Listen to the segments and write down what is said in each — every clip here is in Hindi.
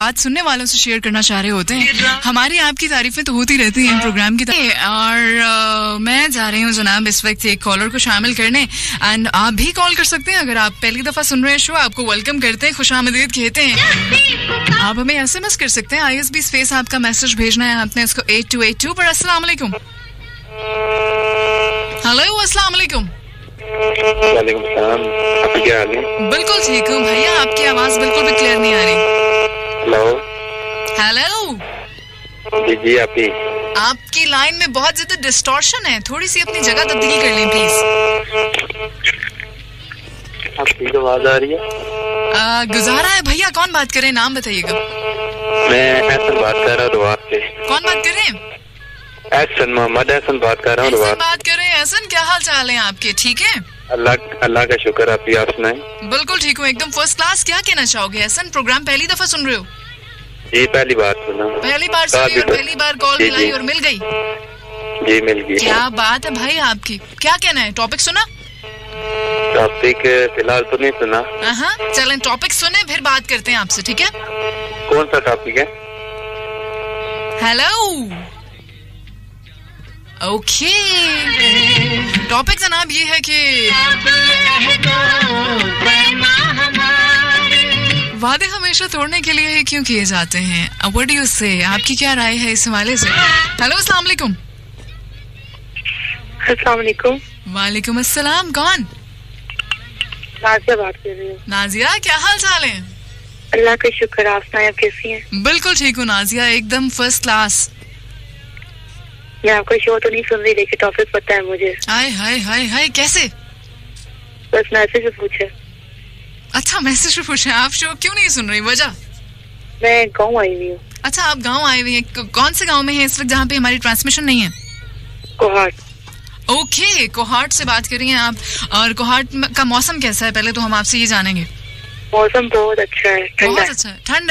बात सुनने वालों से शेयर करना चाह रहे होते हैं। हमारी आपकी तारीफें तो होती रहती हैं प्रोग्राम की और मैं जा रही हूँ जनाब इस वक्त एक कॉलर को शामिल करने। एंड आप भी कॉल कर सकते हैं अगर आप पहली दफा सुन रहे हैं शो, आपको वेलकम करते हैं, खुशामदीद कहते हैं। आप हमें SMS कर सकते हैं, ISB स्पेस आपका मैसेज भेजना है आपने इसको 8282 पर। अस्सलाम वालेकुम। हेलो अस्सलाम वालेकुम। वालेकुम सलाम, आप क्या हाल है? बिल्कुल ठीक हूँ भैया, आपकी आवाज बिल्कुल भी क्लियर नहीं आ रही। हेलो हेलो जी आप ही, आपकी लाइन में बहुत ज्यादा डिस्टॉर्शन है, थोड़ी सी अपनी जगह तब्दील कर लें प्लीज। आपकी आवाज आ रही है? गुजारा है भैया, कौन बात कर रहे हैं, नाम बताइएगा। मैं एहसन बात कर रहा हूँ रुवात से। कौन बात कर रहे हैं? एहसन, मोहम्मद एहसन बात कर रहा हूँ रुवात। बात कर रहे हैं एहसन, क्या हाल चाल है आपके? ठीक है, अल्लाह का शुक्र। आप सुनाएं? बिल्कुल ठीक हूँ, एकदम फर्स्ट क्लास। क्या कहना चाहोगे एहसन? प्रोग्राम पहली दफा सुन रहे हो? जी पहली बार सुना। पहली बार सुनी और पहली बार कॉल मिलाई और मिल गई? जी मिल गई। क्या बात है भाई आपकी। क्या कहना है, टॉपिक सुना? टॉपिक फिलहाल तो नहीं सुना। चलें टॉपिक सुने फिर बात करते हैं आपसे, ठीक है? कौन सा टॉपिक है? हेलो ओके, टॉपिक जनाब ये है कि वादे हमेशा तोड़ने के लिए क्यों किए जाते हैं? व्हाट डू यू से? आपकी क्या राय है इस हवाले से? हेलो अस्सलाम वालेकुम। अस्सलाम वालेकुम। वालेकुम अस्सलाम। कौन? नाजिया बात कर रही हूँ। नाजिया, क्या हाल चाल है? अल्लाह का शुक्र, आप सुनाएं, आप कैसी हैं? बिल्कुल ठीक हूँ नाजिया, एकदम फर्स्ट क्लास। मैं आपका शो तो नहीं सुन रही लेकिन टॉपिक पता है मुझे। हाय हाय हाय हाय, कैसे? बस मैसेज से पूछे। अच्छा मैसेज पे पूछे, आप शो क्यों नहीं सुन रही, वजह? मैं गाँव आई हुई हूँ। अच्छा आप गाँव आए हुए हैं, कौन से गाँव में है इस वक्त जहाँ पे हमारी ट्रांसमिशन नहीं है? कोहाट। ओके, कोहाट से बात कर रही हैं आप। और कोहाट का मौसम कैसा है, पहले तो हम आपसे ये जानेंगे। मौसम बहुत अच्छा है, बहुत अच्छा है, ठंड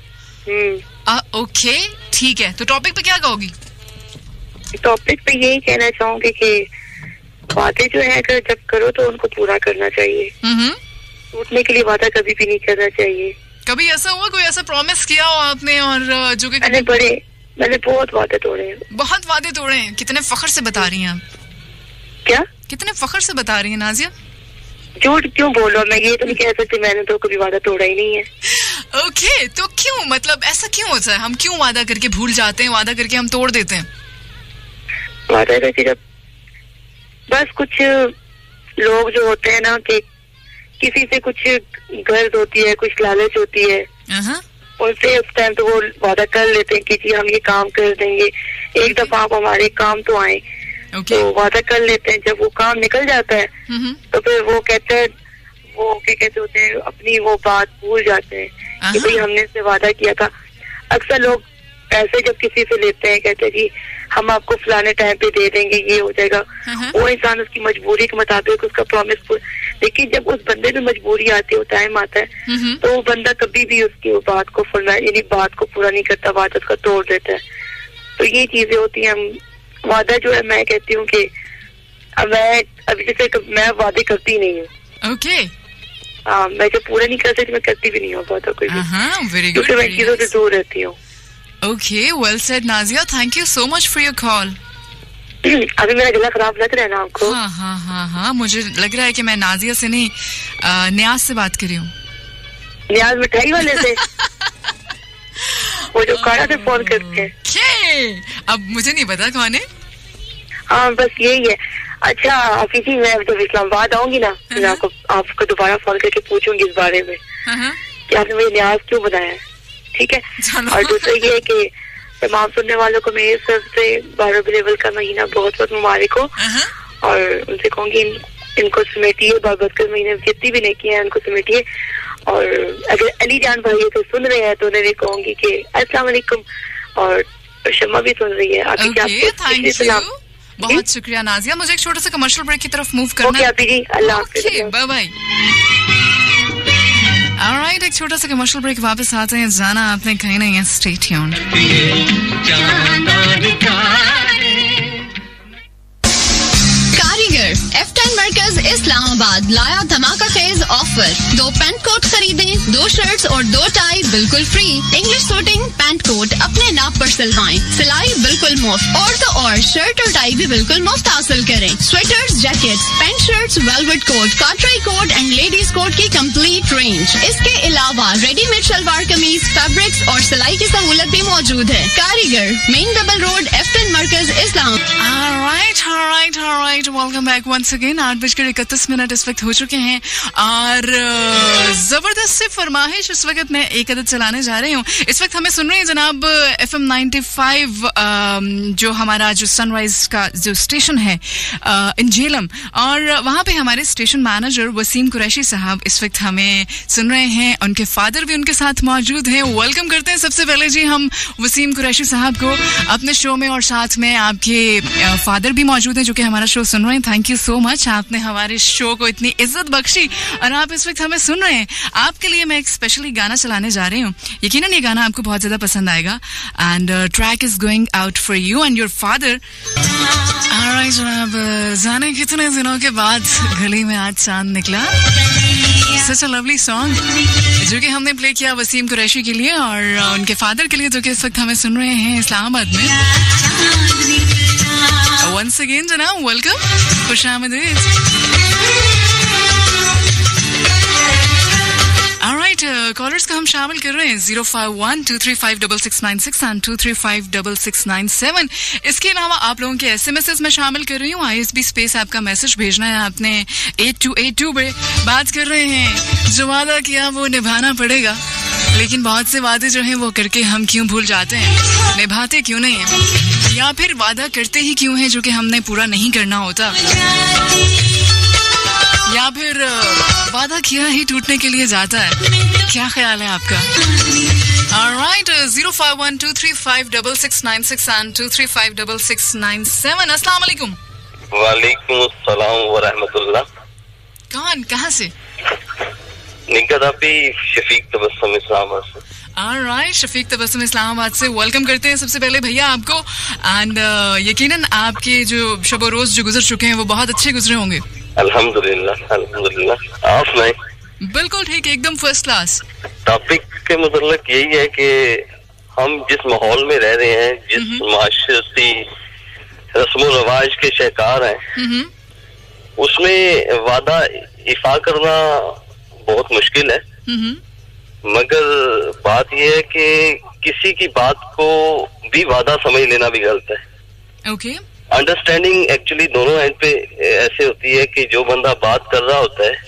है। ओके ठीक है, तो टॉपिक पे क्या कहोगी? टॉपिक पे यही कहना चाहूंगी कि बातें जो है अगर जब करो तो उनको पूरा करना चाहिए। टूटने के लिए वादा कभी भी नहीं करना चाहिए। कभी ऐसा हुआ, कोई ऐसा प्रॉमिस किया हो आपने और जो कि मैंने बहुत वादे तोड़े हैं। बहुत वादे तोड़े हैं? कितने फख्र से बता रही हैं आप? क्या कितने फख्र से बता रही हैं नाजिया? झूठ क्यों बोलो, मैं ये तो नहीं कह सकती मैंने तो कभी वादा तोड़ा ही नहीं है। ओके, तो क्यों, मतलब ऐसा क्यों होता है? हम क्यों वादा करके भूल जाते हैं, वादा करके हम तोड़ देते हैं? वादा करके जब बस कुछ लोग जो होते हैं ना कि किसी से कुछ गर्ज होती है, कुछ लालच होती है, उनसे उस टाइम तो वो वादा कर लेते हैं कि जी हम ये काम कर देंगे, एक दफा आप हमारे काम तो आए। तो वादा कर लेते हैं, जब वो काम निकल जाता है तो फिर वो कहते हैं, वो क्या कहते होते हैं, अपनी वो बात भूल जाते हैं कि भाई हमने इससे वादा किया था। अक्सर लोग पैसे जब किसी से लेते हैं कहते हैं जी हम आपको फलाने टाइम पे दे देंगे, ये हो जाएगा। वो इंसान उसकी मजबूरी के मुताबिक उसका प्रॉमिस, लेकिन जब उस बंदे में मजबूरी आती है, वो टाइम आता है तो वो बंदा कभी भी उसकी बात को यानी बात को पूरा नहीं करता, वादा उसका तोड़ देता है। तो ये चीजें होती हैं। वादा जो है मैं कहती हूँ कि मैं अभी जैसे मैं वादे करती नहीं हूँ। ओके। मैं जो पूरा नहीं कर सकती मैं करती भी नहीं हूँ वादा कोई भी, क्योंकि मैं चीजों से दूर रहती हूँ। Okay, well said Nazia, thank you so much for your call. अभी मेरा गला खराब लग रहा है ना आपको? हाँ, मुझे लग रहा है कि मैं नाजिया से नहीं न्याज से बात कर रही हूँ। न्याज मिठाई वाले से? वो जो काड़ा से फोन करते हैं। अब मुझे नहीं पता कौन है। हाँ बस यही है। अच्छा हाफिजी, मैं जब इस्लामाबाद आऊंगी ना तो मैं आपको दोबारा फोन करके पूछूंगी इस बारे में कि आपने मुझे न्याज क्यों बनाया, ठीक है? और दूसरा ये है कि तमाम सुनने वालों को मेरी तरफ से 12 रबीउल का महीना बहुत बहुत मुबारक हो, और उनसे कहूंगी इनको समेटिए, बाबरकत महीने में जितनी भी नेकी है उनको समेटिए। और अगर अली जान भाई तो सुन रहे हैं तो उन्हें भी कहूंगी कि अस्सलाम वालेकुम, और शम्मा भी सुन रही है। आपकी बहुत शुक्रिया नाजिया। मुझे एक छोटा सा कमर्शियल ब्रेक की तरफ मूव करना है। अल्लाह हाफिज़, बाय बाय। ऑलराइट, एक छोटा सा कमर्शियल ब्रेक, वापस आते हैं। जाना आपने कहीं नहीं है, स्टे ट्यून्ड। कारीगर F10 मरकज इस्लामाबाद लाया धमाका खेज ऑफर। 2 पैंट कोट खरीदें, 2 शर्ट्स और 2 टाई बिल्कुल फ्री। इंग्लिश सूटिंग पैंट कोट अपने नाप पर सिलवाएं, सिलाई बिल्कुल मुफ्त। और तो और शर्ट और टाई भी बिल्कुल मुफ्त हासिल करें। Sweaters, jackets, pant shirts, velvet coat, कॉटराई कोट एंड लेडीज कोट की कंप्लीट रेंज। इसके अलावा रेडीमेड शलवार कमीज, फैब्रिक्स और सिलाई की सहूलत भी मौजूद है। कारीगर, main double road, F ten Markaz, इस्लाम। Alright, welcome back once again। 8:31 इस वक्त हो चुके हैं और जबरदस्त से फरमाइश इस वक्त मैं एक अदद चलाने जा रही हूँ। इस वक्त हमें सुन रहे हैं जनाब FM 95 जो हमारा जो सनराइज का जो स्टेशन है इन झेलम, और वहाँ पे हमारे स्टेशन मैनेजर वसीम कुरैशी साहब इस वक्त हमें सुन रहे हैं। उनके फादर भी उनके साथ मौजूद हैं। वेलकम करते हैं सबसे पहले जी हम वसीम कुरैशी साहब को अपने शो में, और साथ में आपके फादर भी मौजूद हैं जो कि हमारा शो सुन रहे हैं। थैंक यू सो मच, आपने हमारे शो को इतनी इज्जत बख्शी और आप इस वक्त हमें सुन रहे हैं। आपके लिए मैं एक स्पेशली गाना चलाने जा रही हूँ। यकीनन ये गाना आपको बहुत ज्यादा पसंद आएगा and track is going out for you and your father. Alright जनाब, जाने कितने दिनों के बाद गली में आज चांद निकला। सच अ लवली सॉन्ग जो कि हमने प्ले किया वसीम कुरैशी के लिए और उनके फादर के लिए जो कि इस वक्त हमें सुन रहे हैं इस्लामाबाद में। Once again जनाब वेलकम, खुशामदीद। Alright, कॉलर्स का हम शामिल कर रहे हैं 051-235-6696 and 235-6697। इसके अलावा आप लोगों के SMS में शामिल कर रही हूँ। ISB स्पेस आपका मैसेज भेजना है आपने 8282 पे। बात कर रहे हैं जो वादा किया वो निभाना पड़ेगा, लेकिन बहुत से वादे जो हैं वो करके हम क्यों भूल जाते हैं, निभाते क्यों नहीं है, या फिर वादा करते ही क्यों है जो कि हमने पूरा नहीं करना होता, या फिर वादा किया ही टूटने के लिए जाता है। क्या ख्याल है आपका? Alright, 051-235-6696 and 235-6697। अस्सलाम वालेकुम। वालेकुम अस्सलाम व रहमतुल्लाह। कौन, कहाँ से? निकत आपी शफीक तबस्सुम इस्लामाबाद से। Alright, शफीक तबस्सुम इस्लामाबाद से वेलकम करते हैं सबसे पहले भैया आपको। एंड यकीनन आपके जो शब रोज जो गुजर चुके हैं वो बहुत अच्छे गुजरे होंगे। अल्हम्दुलिल्लाह अल्हम्दुलिल्लाह। आप नहीं? बिल्कुल ठीक, एकदम फर्स्ट क्लास। टॉपिक के मतलब यही है कि हम जिस माहौल में रह रहे हैं, जिस माशरती रस्म रवाज के शिकार हैं, उसमें वादा इफा करना बहुत मुश्किल है। मगर बात यह है कि किसी की बात को भी वादा समझ लेना भी गलत है। ओके। अंडरस्टैंडिंग एक्चुअली दोनों एंड पे ऐसे होती है कि जो बंदा बात कर रहा होता है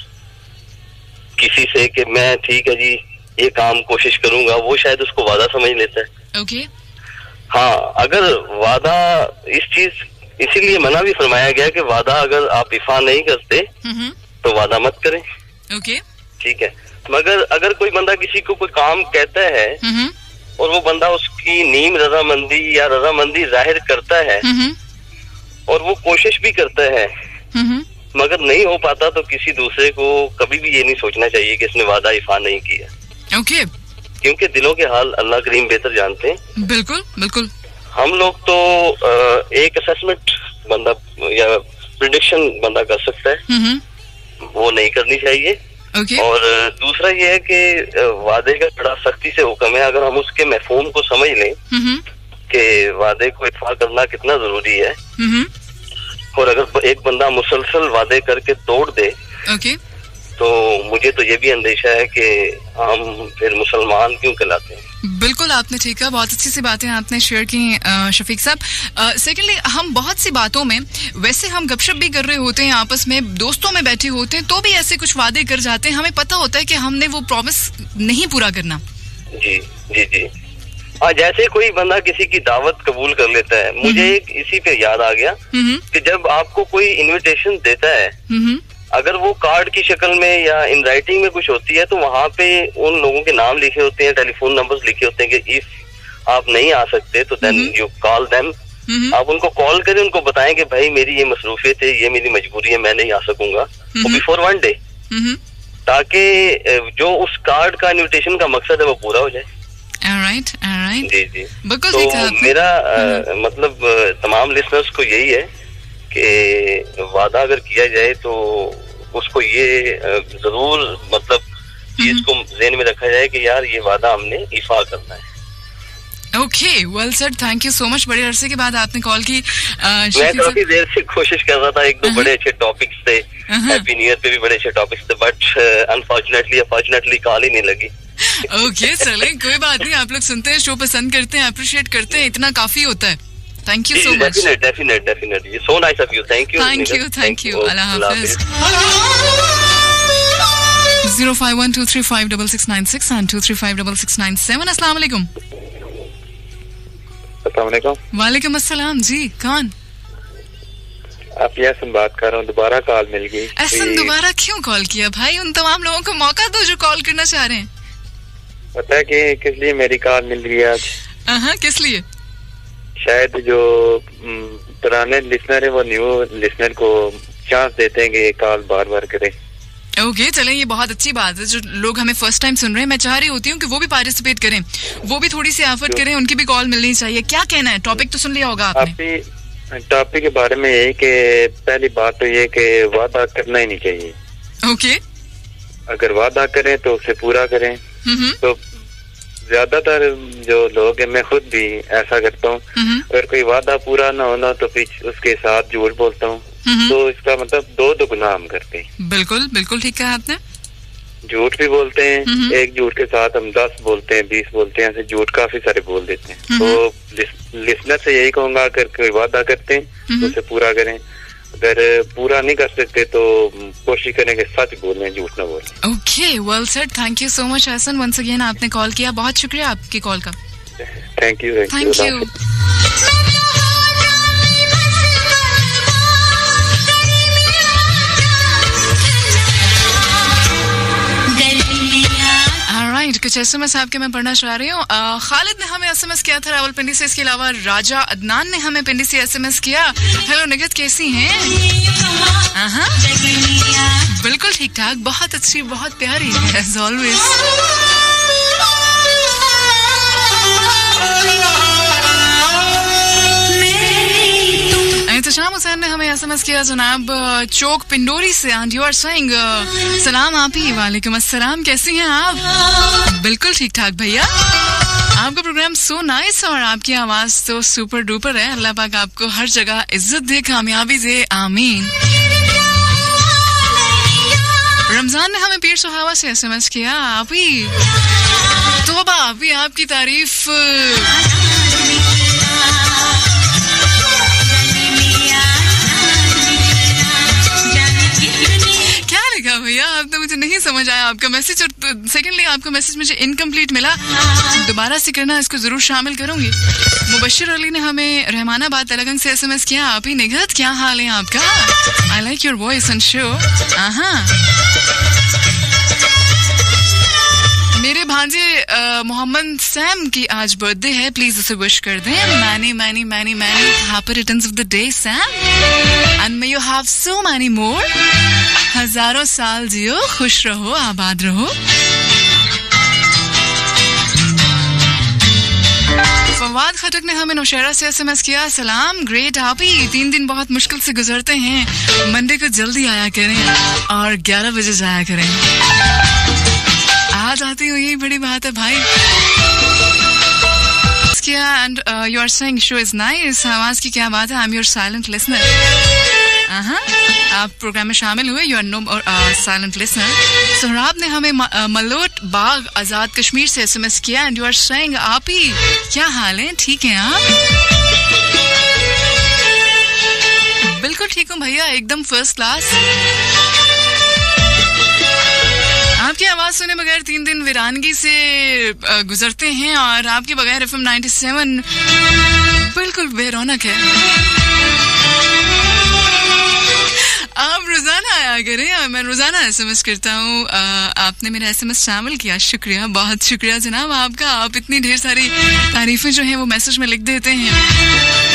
किसी से कि मैं ठीक है जी ये काम कोशिश करूंगा, वो शायद उसको वादा समझ लेता है। ओके। हाँ, अगर वादा इस चीज इसीलिए मना भी फरमाया गया कि वादा अगर आप इफा नहीं करते तो वादा मत करें। ओके। ठीक है, मगर अगर कोई बंदा किसी को कोई काम कहता है और वो बंदा उसकी नीम रजामंदी या रजामंदी जाहिर करता है और वो कोशिश भी करता है मगर नहीं हो पाता, तो किसी दूसरे को कभी भी ये नहीं सोचना चाहिए कि इसने वादा इफा नहीं किया। ओके। क्योंकि दिलों के हाल अल्लाह करीम बेहतर जानते हैं। बिल्कुल बिल्कुल। हम लोग तो एक असेसमेंट बंदा या प्रिडिक्शन बंदा कर सकता है, वो नहीं करनी चाहिए। Okay. और दूसरा ये है कि वादे का बड़ा सख्ती से हुक्म है। अगर हम उसके मफहूम को समझ लें कि वादे को इत्फा करना कितना जरूरी है, और अगर एक बंदा मुसलसल वादे करके तोड़ दे okay. तो मुझे तो ये भी अंदेशा है कि हम फिर मुसलमान क्यों कहलाते हैं। बिल्कुल आपने ठीक कहा, बहुत अच्छी सी बातें आपने शेयर की शफीक साहब। सेकेंडली, हम बहुत सी बातों में वैसे हम गपशप भी कर रहे होते हैं, आपस में दोस्तों में बैठे होते हैं, तो भी ऐसे कुछ वादे कर जाते हैं, हमें पता होता है कि हमने वो प्रॉमिस नहीं पूरा करना। जी जी जी। हाँ, जैसे कोई बंदा किसी की दावत कबूल कर लेता है, मुझे एक इसी पे याद आ गया कि जब आपको कोई इनविटेशन देता है, अगर वो कार्ड की शक्ल में या इन राइटिंग में कुछ होती है तो वहाँ पे उन लोगों के नाम लिखे होते हैं, टेलीफोन नंबर्स लिखे होते हैं कि इफ आप नहीं आ सकते तो देन यू कॉल देम। आप उनको कॉल करें, उनको बताएं कि भाई मेरी ये मसरूफियत है, ये मेरी मजबूरी है, मैं नहीं आ सकूंगा, बिफोर 1 डे, ताकि जो उस कार्ड का इन्विटेशन का मकसद है वो पूरा हो जाए। Alright. जी जी। बिल्कुल। तो मेरा मतलब तमाम लिसनर्स को यही है कि वादा अगर किया जाए तो उसको ये जरूर मतलब चीज को ज़हन में रखा जाए कि यार ये वादा हमने इफा करना है। Okay, well sir, thank you so much. बड़े अरसे के बाद आपने कॉल की। मैं काफी देर से कोशिश कर रहा था, एक दो बड़े अच्छे टॉपिक्स थे, हैप्पी न्यू ईयर पे भी बड़े अच्छे टॉपिक्स थे, बट अनफॉर्चुनेटली कॉल ही नहीं लगी। ओके चले, कोई बात नहीं, आप लोग सुनते हैं, शो पसंद करते हैं, अप्रिशिएट करते हैं, इतना काफी होता है। Thank you so much. Definitely, so nice of you. Thank you. अल्लाह हाफिज। 0512356696 and 2356697। अस्सलाम वालेकुम। वालेकुम अस्सलाम जी, कौन? आप यासन बात कर रहा हूँ, दोबारा कॉल मिल गई। ऐसा दोबारा क्यों कॉल किया भाई? उन तमाम लोगों को मौका दो जो कॉल करना चाह रहे हैं। पता है कि किस लिए मेरी कॉल मिल रही है आज? किस लिए? शायद जो पुराने लिसनर है वो न्यू लिसनर को चांस देते हैं कि कॉल बार बार करें। ओके, चलें, ये बहुत अच्छी बात है। जो लोग हमें फर्स्ट टाइम सुन रहे हैं, मैं चाह रही होती हूँ कि वो भी पार्टिसिपेट करें, वो भी थोड़ी सी एफर्ट करें, उनकी भी कॉल मिलनी चाहिए। क्या कहना है? टॉपिक तो सुन लिया होगा आपने। टॉपिक के बारे में यही कि पहली बात तो ये कि वादा करना ही नहीं चाहिए। ओके, अगर वादा करें तो उसे पूरा करें। तो ज्यादातर जो लोग हैं, मैं खुद भी ऐसा करता हूँ, अगर कोई वादा पूरा ना होना तो फिर उसके साथ झूठ बोलता हूँ, तो इसका मतलब दो गुनाह हम करते हैं। बिल्कुल बिल्कुल ठीक कहा आपने। झूठ भी बोलते हैं, एक झूठ के साथ हम 10 बोलते हैं, 20 बोलते हैं, ऐसे झूठ काफी सारे बोल देते हैं। तो लिसनर से यही कहूंगा, अगर कोई वादा करते हैं तो उसे पूरा करें, अगर पूरा नहीं कर सकते तो कोशिश करें कि सच बोलें, झूठ ना बोलें। Okay, well said, thank you so much Hasan. Once again आपने कॉल किया, बहुत शुक्रिया आपकी कॉल का। Thank you. कुछ एसएमएस आपके मैं पढ़ना चाह रही हूँ। खालिद ने हमें एसएमएस किया था रावलपिंडी से, इसके अलावा राजा अदनान ने हमें पिंडी से एसएमएस किया। हेलो निगत, कैसी हैं? बिल्कुल ठीक ठाक, बहुत अच्छी, बहुत प्यारी एज ऑलवेज। एहतशाम हुसैन ने हमें एसएमएस किया जनाब चौक पिंडोरी से, एंड यू आर सेइंग सलाम आप ही। वालेकुम अस्सलाम, कैसी हैं आप? बिल्कुल ठीक ठाक भैया, आपका प्रोग्राम सो नाइस और आपकी आवाज तो सुपर डुपर है। अल्लाह पाक आपको हर जगह इज्जत दे, कामयाबी दे, आमीन। रमजान ने हमें पीर सुहावा से एसएमएस किया, आप ही तौबा, आप ही आपकी तारीफ। भैया अब तो मुझे नहीं समझ आया आपका मैसेज, और सेकेंडली आपका मैसेज मुझे इनकम्प्लीट मिला, दोबारा से करना, इसको जरूर शामिल करूंगी। मुबशिर अली ने हमें रहमानाबाद तलगंग से एसएमएस किया, आप ही निगत, क्या हाल है आपका? I like your voice and show. मेरे भांजे मोहम्मद सैम की आज बर्थडे है, प्लीज उसे विश कर दें। Many happy returns of the day Sam, and may you have so many more. हजारों साल जियो, खुश रहो, आबाद रहो। फवाद खटक ने हमें नौशहरा से एसएमएस किया, सलाम ग्रेट आप ही, 3 दिन बहुत मुश्किल से गुजरते हैं, मंडे को जल्दी आया करें और 11 बजे जाया करें। आ जाती हूँ, यही बड़ी बात है भाई। And you are saying show is nice, आवाज की क्या बात है, I am your silent listener. आप प्रोग्राम में शामिल हुए, you are no silent listener. Sohrab ने हमें मलोट बाग आजाद कश्मीर से एसएमएस किया, एंड यू आर सेइंग आप ही, क्या हाल है, ठीक है आप? बिल्कुल ठीक हूँ भैया, एकदम फर्स्ट क्लास। आपकी आवाज सुने बगैर 3 दिन वीरानगी से गुजरते हैं, और आपके बगैर FM 97 बिल्कुल बेरौनक है। आप रोजाना आया करें, मैं रोजाना एसएमएस करता हूँ। आपने मेरा एसएमएस शामिल किया, शुक्रिया, बहुत शुक्रिया जनाब आपका। आप इतनी ढेर सारी तारीफें जो हैं वो मैसेज में लिख देते हैं।